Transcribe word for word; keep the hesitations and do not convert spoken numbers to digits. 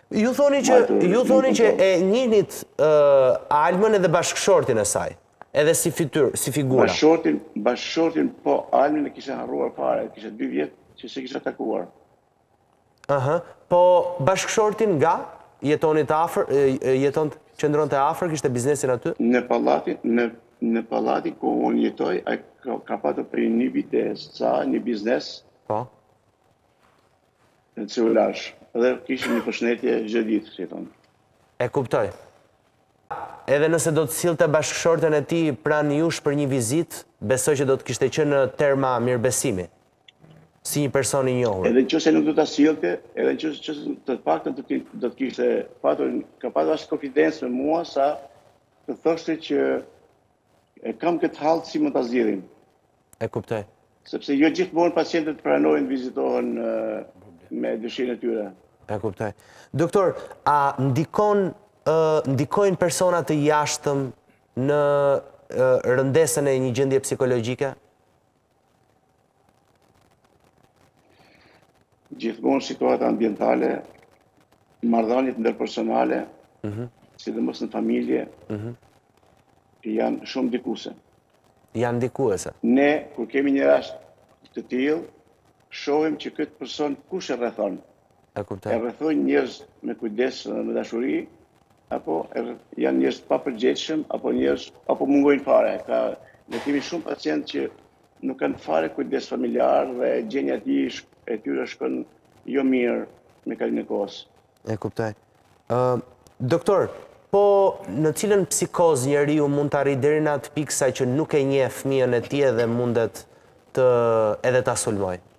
Ju thoni që, ju thoni që e njënit uh, Almën edhe bashkëshortin e saj, edhe si fitur, si figura. Bashkëshortin, bashkëshortin po Almën e kisha harruar fare, kisha dy vjetë që se kisha takuar. Aha, po bashkëshortin nga jetonit afër, jeton qëndron të afër, kishte biznesin aty? Në pallatin, në, në pallatin ku unë jetoj, ai ka, ka patur për një vit e sa një biznes. Po. Në celulash. Dhe kishim një përshëndetje çdo ditë, si thon. E kuptoj. Edhe nëse do të sillte bashkëshorten e tij pranë jush për një vizitë, besoj që do të kishte qenë në terma mirëbesimi. Si një person i njohur. Edhe nëse nuk do ta sillte, edhe nëse të paktën do të kishte patur ka patur as konfidencë me mua sa të thoshte që e kam këtë hall si më ta zgjidhim. E kuptoj. Sepse jo gjithmonë pacientët pranojnë të vizitohen uh, me dëshirën e tyre. E kuptoj. Doktor, a ndikon uh, ndikojnë persona të jashtëm në uh, rëndesën e një gjendje psikologjike? Gjithmonë situata ambientale, marrëdhëniet ndërpersonale, mm -hmm. sidomos në familje, mm -hmm. janë shumë ndikuese. Janë ndikuese. Ne, kur kemi një rast të tillë, shohim që këtë person kush e rrethon. E kuptoj. E rrethojnë njerëz me kujdes, me dashuri, apo janë njerëz pa përgjegjshëm, apo njerëz apo mungojnë fare. Ka ne kemi shumë pacientë që nuk kanë fare kujdes familjar dhe gjendja e tij e tyre shkon jo mirë me kalimin e kohës. E kuptoj. Uh, doktor, po në cilën psikoz njeriu mund të arrijë deri në atë pikë sa që nuk e njeh fëmijën e tij dhe mundet të edhe ta sulmoj?